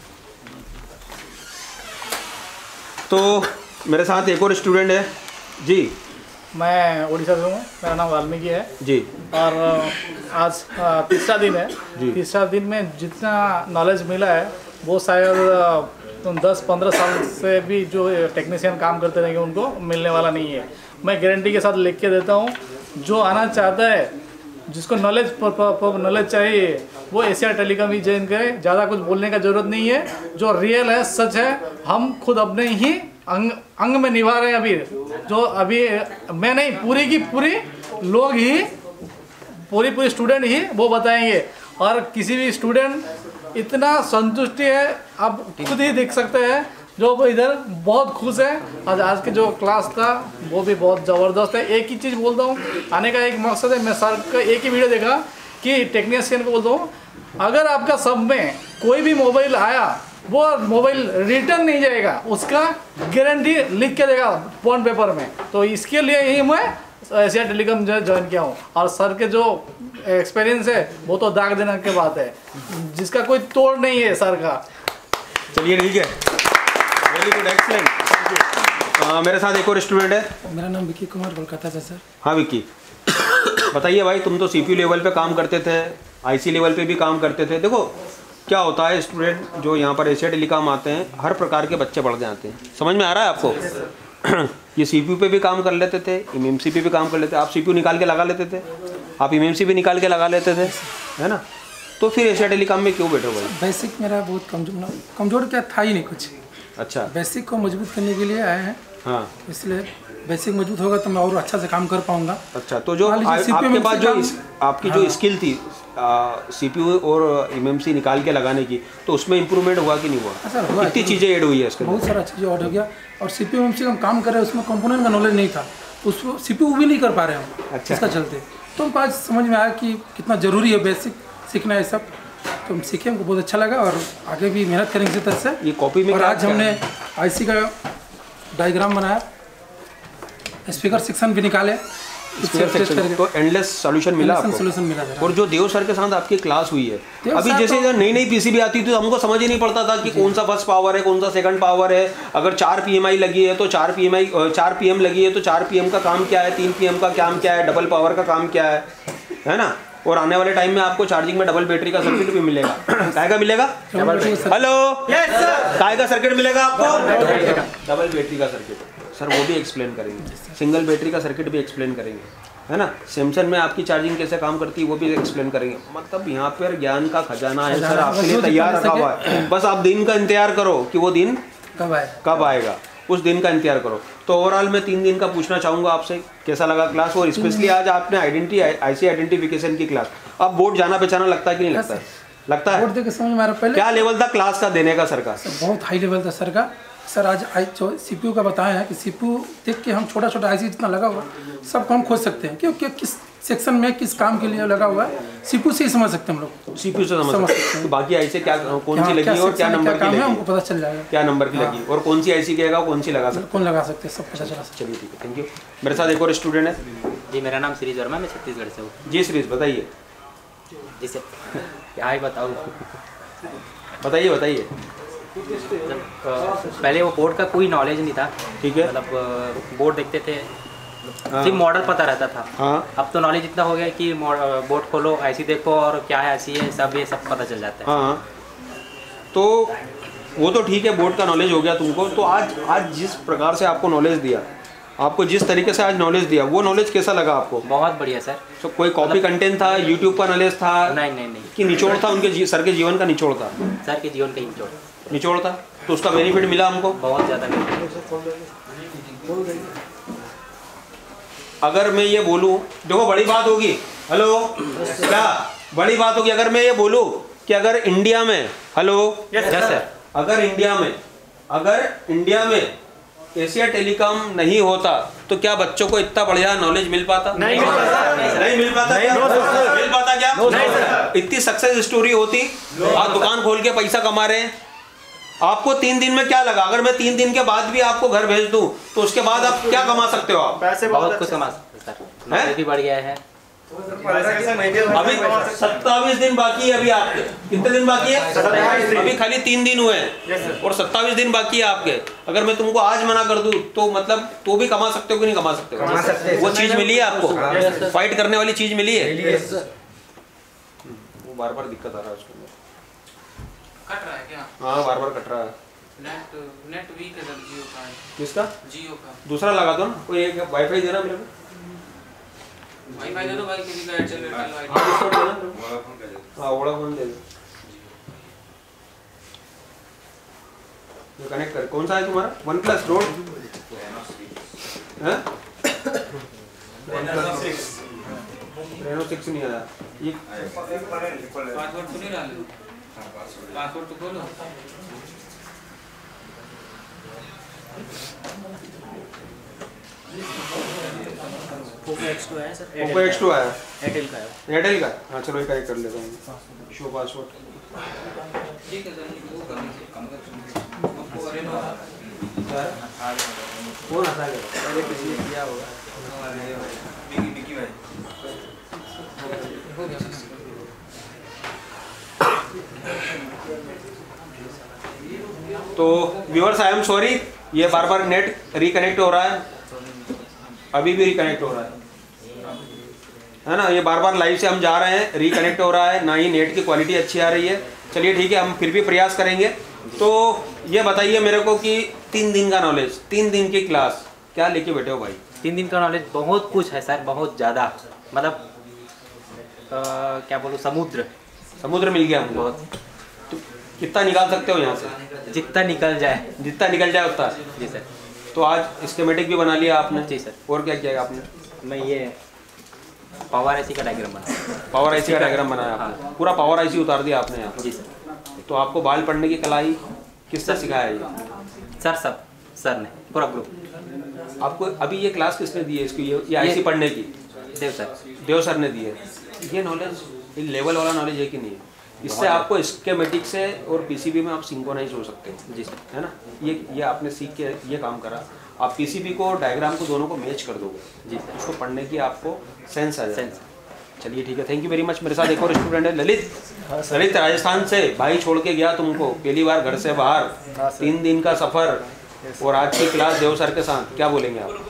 तो मेरे साथ एक और स्टूडेंट है जी। मैं उड़ीसा से हूँ, मेरा नाम वाल्मीकि है जी। और आज तीसरा दिन है। तीसरा दिन में जितना नॉलेज मिला है वो शायद 10-15 साल से भी जो टेक्नीशियन काम करते रहेंगे उनको मिलने वाला नहीं है। मैं गारंटी के साथ लिख के देता हूँ, जो आना चाहता है, जिसको नॉलेज चाहिए, वो एशिया टेलीकॉम ही ज्वाइन करे। ज़्यादा कुछ बोलने का ज़रूरत नहीं है, जो रियल है, सच है। हम खुद अपने ही अंग में निभा रहे हैं अभी। जो अभी मैं नहीं, पूरी की पूरी लोग ही, पूरी स्टूडेंट ही वो बताएंगे। और किसी भी स्टूडेंट इतना संतुष्टि है, आप खुद ही देख सकते हैं, जो वो इधर बहुत खुश है। आज के जो क्लास था वो भी बहुत ज़बरदस्त है। एक ही चीज़ बोलता हूँ, आने का एक मकसद है। मैं सर का एक ही वीडियो देखा कि टेक्नीशियन को बोलता हूँ, अगर आपका सब में कोई भी मोबाइल आया, वो मोबाइल रिटर्न नहीं जाएगा, उसका गारंटी लिख के देगा बॉन्ड पेपर में। तो इसके लिए ही मैं एशिया टेलीकॉम जो ज्वाइन किया हूँ। और सर के जो एक्सपीरियंस है वो तो दाग देने के बात है, जिसका कोई तोड़ नहीं है सर का। चलिए ठीक है, वेरी गुड, एक्सलेंट। मेरे साथ एक और स्टूडेंट है। मेरा नाम विक्की कुमार, कोलकाता से सर। हाँ विक्की, बताइए भाई, तुम तो सीपीयू लेवल पे काम करते थे, आईसी लेवल पे भी काम करते थे। देखो क्या होता है, स्टूडेंट जो यहाँ पर एशिया टेलीकॉम आते हैं, हर प्रकार के बच्चे पढ़ जाते हैं। समझ में आ रहा है आपको? ये सीपीयू पे भी काम कर लेते थे, एमएमसी पे भी काम कर लेते थे। आप सीपीयू निकाल के लगा लेते थे, आप एमएमसी भी निकाल के लगा लेते थे, है ना? तो फिर एशिया टेलीकॉम में क्यों बैठे हो भाई? बेसिक मेरा बहुत कमजोर क्या था ही नहीं कुछ। अच्छा, बेसिक को मजबूत करने के लिए आए हैं। हाँ, इसलिए बेसिक मजबूत होगा तो मैं और अच्छा से काम कर पाऊंगा। अच्छा, तो जो आपके पास जो आपकी जो स्किल थी सीपीयू और एमएमसी निकाल के लगाने की, तो उसमें इम्प्रूवमेंट हुआ कि नहीं हुआ? सर हुआ, कितनी चीज़ें ऐड हुई है इसके? बहुत सारा चीज़ें ऐड हो गया। और सीपीयू एमएमसी हम काम कर रहे हैं, उसमें कंपोनेंट का नॉलेज नहीं था, उसको सीपीयू भी नहीं कर पा रहे हम। अच्छा, इसका चलते तो हम आज समझ में आया कि कितना ज़रूरी है बेसिक सीखना है सब। तो हम सीखे, हमको बहुत अच्छा लगा और आगे भी मेहनत करेंगे इसी तरह से। ये कॉपी में और आज हमने आईसी का डायग्राम बनाया, स्पीकर सेक्शन भी निकाले, तो एंडलेस सॉल्यूशन मिला आपको। सॉल्यूशन मिला। और जो देव सर के साथ आपकी क्लास हुई है, अभी जैसे नई नई पीसीबी आती थी तो हमको समझ ही नहीं पड़ता था कि कौन सा फर्स्ट पावर है, कौन सा सेकंड पावर है। अगर 4 PMI लगी है तो 4 PM लगी है तो 4 PM का काम क्या है, 3 PM का काम क्या है, डबल पावर का काम क्या है ना? और आने वाले टाइम में आपको चार्जिंग में डबल बैटरी का सर्किट भी मिलेगा। काय का मिलेगा? हेलो, काय का सर्किट मिलेगा आपको? डबल बैटरी का सर्किट सर, वो भी एक्सप्लेन करेंगे। सिंगल बैटरी का सर्किट भी एक्सप्लेन करेंगे, है ना? सैमसंग में आपकी चार्जिंग कैसे काम करती है वो भी एक्सप्लेन करेंगे। मतलब यहाँ पर ज्ञान का खजाना है सर, आपके लिए तैयार रखा हुआ है। बस आप दिन का इंतजार करो कि वो दिन कब आएगा, उस दिन का इंतजार करो। तो ओवरऑल मैं 3 दिन का पूछना चाहूँगा आपसे, कैसा लगा क्लास? और स्पेशली आज आपने आईसी आइडेंटिफिकेशन की क्लास, अब बोर्ड जाना पहचाना लगता है कि नहीं लगता है? लगता है। बोर्ड देख के समझ में आ रहा है। पहले क्या लेवल था क्लास का देने का सर का? बहुत हाई लेवल था सर का। सर आज जो सीपीयू का बताया है कि सीपीयू देख के हम छोटा छोटा आईसी जितना लगा हुआ सबको हम खोज सकते हैं, क्योंकि किस सेक्शन में किस काम के लिए लगा हुआ है सीपीयू से ही समझ सकते हैं हम लोग। सीपीयू से समझ सकते हैं। तो बाकी आईसी क्या, कौन सी लगी और क्या नंबर की लगी, हमको पता चल जाएगा क्या नंबर की लगी और कौन सी आईसी कहेगा कौन सी लगा सकते, कौन लगा सकते हैं, सब पता चला। चलिए ठीक है, थैंक यू। मेरे साथ एक और स्टूडेंट है जी, मेरा नाम श्रीज वर्मा, मैं छत्तीसगढ़ से हूँ। जी श्रीज, बताइए। जी सर, क्या ही बताऊँ, बताइए। पहले वो बोर्ड का कोई नॉलेज नहीं था, ठीक है, मतलब बोर्ड देखते थे, सिर्फ मॉडल पता रहता था। हाँ। अब तो नॉलेज इतना हो गया कि बोर्ड खोलो, आईसी देखो और क्या है आईसी है, सब ये सब पता चल जाता है। हाँ। तो वो तो ठीक है, बोर्ड का नॉलेज हो गया तुमको। तो आज जिस प्रकार से आपको नॉलेज दिया, आपको जिस तरीके से आज नॉलेज दिया, वो नॉलेज कैसा लगा आपको? बहुत बढ़िया सर। तो कोई कॉपी कंटेंट था, यूट्यूब का नॉलेज था? नहीं कि निचोड़ था उनके सर के जीवन का निचोड़ था? सर के जीवन का निचोड़ था। तो उसका बेनिफिट मिला हमको बहुत ज़्यादा। अगर मैं ये बोलूं, देखो बड़ी बात होगी, हेलो क्या बड़ी बात होगी अगर मैं ये बोलूं कि अगर इंडिया में, हेलो सर, अगर इंडिया में एशिया टेलीकॉम नहीं होता तो क्या बच्चों को इतना बढ़िया नॉलेज मिल पाता? नहीं मिल पाता क्या? इतनी सक्सेस स्टोरी होती, आप दुकान खोल के पैसा कमा रहे हैं। आपको 3 दिन में क्या लगा? अगर मैं 3 दिन के बाद भी आपको घर भेज दूं तो उसके बाद आप क्या कमा सकते हो? आप पैसे बहुत कुछ कमा सकते हैं सर, भी बढ़ गया है। अभी 27 दिन बाकी है। अभी आपके कितने दिन बाकी है? अभी खाली 3 दिन हुए हैं और 27 दिन बाकी है आपके। अगर मैं तुमको आज मना कर दूं तो मतलब तो भी कमा सकते हो कि नहीं कमा सकते हो? वो चीज मिली है आपको, फाइट करने वाली चीज मिली है। वो बार बार दिक्कत आ रहा है उसको, कट रहा है क्या? हाँ बार बार कट रहा है। नेट वीक है सर जियो का। किसका? जियो का। दूसरा लगा दो ना, कोई एक वाईफाई देना मेरे को। वाईफाई दे दो भाई, किसी का एयरटेल वाईफाई। हाँ वोडाफोन दे दो। ये कनेक्ट कर। कौन सा है तुम्हारा? OnePlus रोड है? Reno 6 नहीं आया ये। पासवर्ड तो नहीं डाले? पासवर्ड तो खोलो। Poco X2 है सर। Poco X2 आया, एयरटेल का है। एयरटेल का? हाँ चलो एक कर लेता हूँ। शो पासवर्ड ठीक है सर, वो कर लीजिए। आपको रेनो कौन आता है? पहले किसी ने किया होगा। बिकी भाई हो गया। तो व्यूअर्स आई एम सॉरी, ये बार बार नेट रिकनेक्ट हो रहा है, अभी भी रिकनेक्ट हो रहा है ना। ये बार बार लाइव से हम जा रहे हैं, रिकनेक्ट हो रहा है, ना ही नेट की क्वालिटी अच्छी आ रही है। चलिए ठीक है, हम फिर भी प्रयास करेंगे। तो ये बताइए मेरे को कि 3 दिन का नॉलेज, 3 दिन की क्लास क्या लेके बैठे हो भाई? 3 दिन का नॉलेज बहुत कुछ है सर, बहुत ज़्यादा। मतलब क्या बोलूँ, समुद्र मिल गया हमको। बहुत। तो कितना निकाल सकते हो यहाँ से? जितना निकल जाए उतना। जी सर। तो आज स्कीमेटिक भी बना लिया आपने? जी सर। और क्या किया आपने? मैं ये पावर आईसी का डायग्राम बनाया। पावर आईसी का डायग्राम बनाया आपने? पूरा पावर आईसी उतार दिया आपने यहाँ? जी सर। तो आपको बाल पढ़ने की कलाई किसने सिखाया ये? सर ने, पूरा ग्रुप। आपको अभी ये क्लास किसने दी है इसको, ये आईसी पढ़ने की? देव सर ने दी है। ये नॉलेज लेवल वाला नॉलेज है कि नहीं है? इससे आपको स्कीमेटिक से और पीसीबी में आप सिंक्रोनाइज हो सकते हो। जी सर, है ना। ये आपने सीख के ये काम करा, आप पीसीबी को डायग्राम को दोनों को मैच कर दोगे। जी सर। उसको पढ़ने की आपको सेंस आ जाए। चलिए ठीक है, थैंक यू वेरी मच। मेरे साथ एक और स्टूडेंट है ललित। ललित राजस्थान से भाई छोड़ के गया तुमको, पहली बार घर से बाहर, 3 दिन का सफर और आज की क्लास देव सर के साथ, क्या बोलेंगे आप?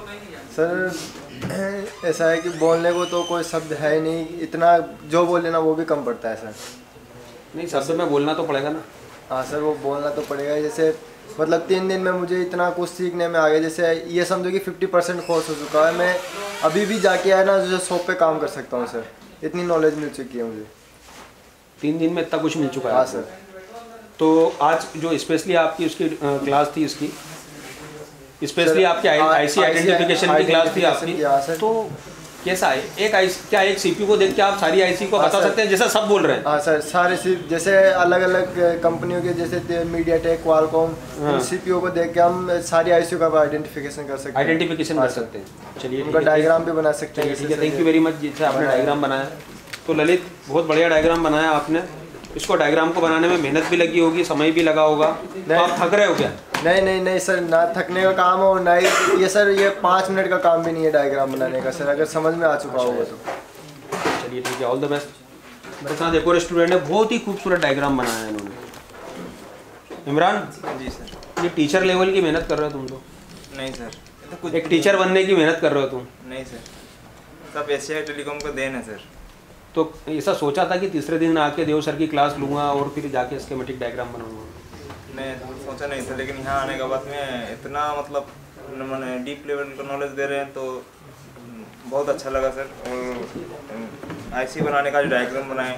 सर ऐसा है कि बोलने को तो कोई शब्द है नहीं, इतना जो बोले ना वो भी कम पड़ता है सर। नहीं, शब्द में बोलना तो पड़ेगा ना। हाँ सर, वो बोलना तो पड़ेगा। जैसे मतलब 3 दिन में मुझे इतना कुछ सीखने में आ गया। जैसे ये समझो कि 50% कोर्स हो चुका है, मैं अभी भी जाके आया ना जो शॉप पे काम कर सकता हूँ सर, इतनी नॉलेज मिल चुकी है मुझे। 3 दिन में इतना कुछ मिल चुका है? हाँ सर। तो आज जो स्पेशली आपकी उसकी क्लास थी, इसकी स्पेशली आपकी आईसी आइडेंटिफिकेशन की क्लास थी आपकी, तो कैसा है? एक सीपीयू को देख के आप सारी आईसी को बता सकते हैं, जैसा सब बोल रहे हैं? हाँ सर, सारे जैसे अलग अलग कंपनियों के, जैसे मीडियाटेक, क्वालकॉम, सीपीयू को देख के हम सारी आईसी का आइडेंटिफिकेशन कर सकते हैं। चलिए, उनका डायग्राम भी बना सकते हैं। ठीक है, थैंक यू वेरी मच। जैसे आपने डायग्राम बनाया, तो ललित बहुत बढ़िया डायग्राम बनाया आपने। इसको डायग्राम को बनाने में मेहनत भी लगी होगी, समय भी लगा होगा, तो आप थक रहे हो क्या? नहीं सर, ना थकने का काम हो ना ये सर, ये 5 मिनट का काम भी नहीं है डायग्राम बनाने का सर, अगर समझ में आ चुका होगा तो। चलिए ठीक है, ऑल द बेस्ट। मेरे साथ एक और स्टूडेंट है, बहुत ही खूबसूरत डायग्राम बनाया है इन्होंने। इमरान जी सर। ये टीचर लेवल की मेहनत कर रहे हो तुम तो? नहीं सर, एक टीचर बनने की मेहनत कर रहे हो तुम? नहीं सर, सब एशिया टेलीकॉम को देन है सर। तो ऐसा सोचा था कि तीसरे दिन आके देव सर की क्लास लूँगा और फिर जाके स्कीमेटिक डायग्राम बनाऊँगा? मैं सोचा नहीं था, लेकिन यहाँ आने के बाद में इतना मतलब मैंने डीप लेवल का नॉलेज दे रहे हैं तो बहुत अच्छा लगा सर। और आईसी बनाने का जो डायग्राम बनाए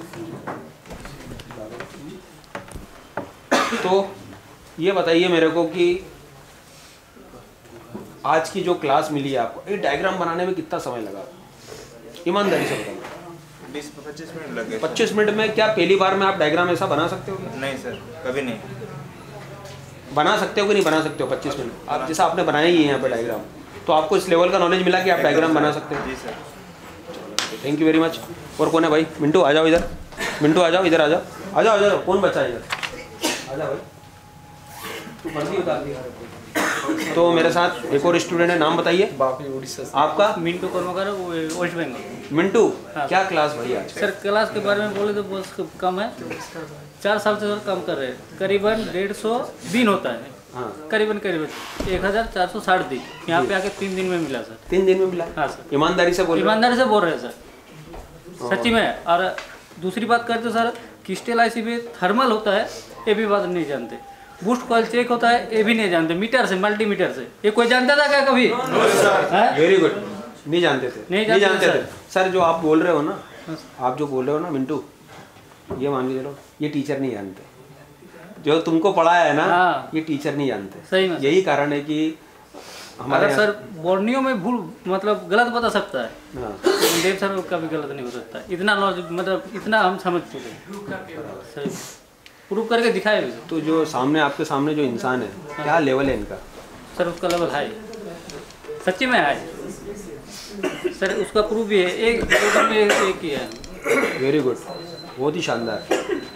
तो ये बताइए मेरे को कि आज की जो क्लास मिली है आपको, ये डायग्राम बनाने में कितना समय लगा? ईमानदारी से बताइए। 20-25 मिनट लग गए। 25 मिनट में क्या पहली बार में आप डायग्राम ऐसा बना सकते हो? नहीं सर, कभी नहीं। बना सकते हो कि नहीं बना सकते हो 25 मिनट? आप जैसा आपने बनाया ही है यहाँ पे डायग्राम, तो आपको इस लेवल का नॉलेज मिला कि आप डायग्राम बना सकते हो? जी sir. Thank you very much. और कौन है भाई? मिंटू आ जाओ इधर, मिंटू आ जाओ इधर, आ जाओ आ जाओ आ जाओ। कौन बचा है इधर? आ जाओ भाई, तू वर्दी उतार दिया। तो मेरे साथ एक और स्टूडेंट है, नाम बताइए आपका? मिंटू कर्मकार, वेस्ट बंगाल। मिंटू, हाँ। क्या क्लास भाई आज? सर क्लास के बारे में बोले तो बहुत कम है, 4 साल से सर काम कर रहे हैं। करीबन 150 दिन होता है। हाँ। करीबन 1460 दिन। यहाँ पे आके 3 दिन में मिला सर। 3 दिन में मिला? हाँ सर। ईमानदारी से बोल? ईमानदारी से बोल रहे हैं सर, सच्ची में। और दूसरी बात करते सर, क्रिस्टल आईसी में थर्मल होता है, ये भी बात नहीं जानते। बूस्ट कॉइल चेक होता है, ये भी नहीं जानते। मीटर से, मल्टीमीटर से, ये कोई जानता था क्या कभी? वेरी गुड, नहीं जानते थे। नहीं जानते थे सर। जो आप बोल रहे हो ना, आप जो बोल रहे हो ना मिंटू, ये मान लीजिए ये टीचर नहीं जानते। जो तुमको पढ़ाया है ना, ये टीचर नहीं जानते। सही में यही कारण है कि हमारे सर बोर्नियो में भूल मतलब गलत बता सकता है, लेकिन देव सर का भी गलत नहीं हो सकता। इतना नॉलेज मतलब इतना हम समझ चुके हैं, प्रूव करके दिखाए भी। तो जो सामने आपके सामने जो इंसान है, क्या लेवल है इनका? सर उसका लेवल हाई, सच्ची में हाई सर। उसका प्रूफ भी है, एक ही है। वेरी गुड, बहुत ही शानदार।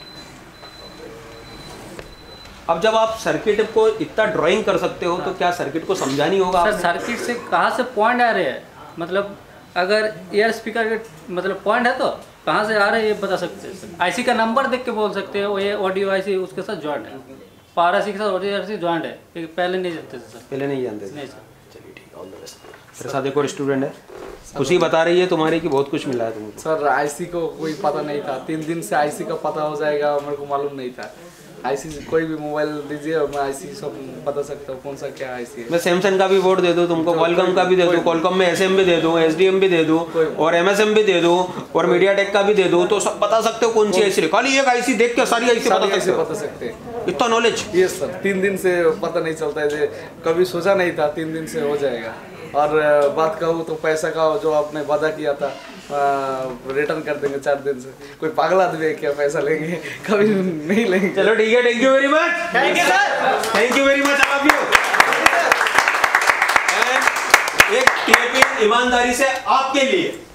अब जब आप सर्किट को इतना ड्राइंग कर सकते हो, तो क्या सर्किट को समझा नहीं होगा? सर सर्किट से कहाँ से पॉइंट आ रहे हैं, मतलब अगर एयर स्पीकर के मतलब पॉइंट है तो कहाँ से आ रहे हैं ये बता सकते हैं सर। आईसी का नंबर देख के बोल सकते हो, ये ऑडियो आईसी उसके साथ जॉइंट है, पावर आईसी के साथ ऑडियो आईसी जॉइंट है। ये पहले नहीं जानते थे सर। पहले नहीं जानते थे? नहीं सर। चलिए ठीक है, ऑल द बेस्ट। मेरे साथ एक और स्टूडेंट है, खुशी बता रही है तुम्हारी कि बहुत कुछ मिला है तुमको। सर आईसी को कोई पता नहीं था, 3 दिन से आईसी का पता हो जाएगा मेरे को मालूम नहीं था। आईसी कोई भी मोबाइल दीजिए, मैं आईसी सब बता सकता हूँ कौन सा क्या आईसी है। मैं सैमसंग का भी बोर्ड दे दूँ तुमको, कॉलकॉम का भी दे दूँ, कॉलकॉम में एसएम भी दे दूँ, एसडीएम भी दे दूँ, और एमएसएम भी दे दूँ, और मीडियाटेक का भी दे दूँ, तो सब बता सकते हो कौन सी आईसी। खाली एक आईसी देख के सारी आईसी बता सकते हैं। इतना नॉलेज? यस सर, 3 दिन से पता नहीं चलता है, कभी सोचा नहीं था 3 दिन से हो जाएगा। और बात कहूँ तो पैसा का जो आपने वादा किया था रिटर्न कर देंगे 4 दिन से। कोई पागल आदमी है क्या पैसा लेंगे? कभी नहीं लेंगे। चलो ठीक है, thank you very much. Thank you sir, thank you very much आप यू। एक क्लिपिंग ईमानदारी से आपके लिए।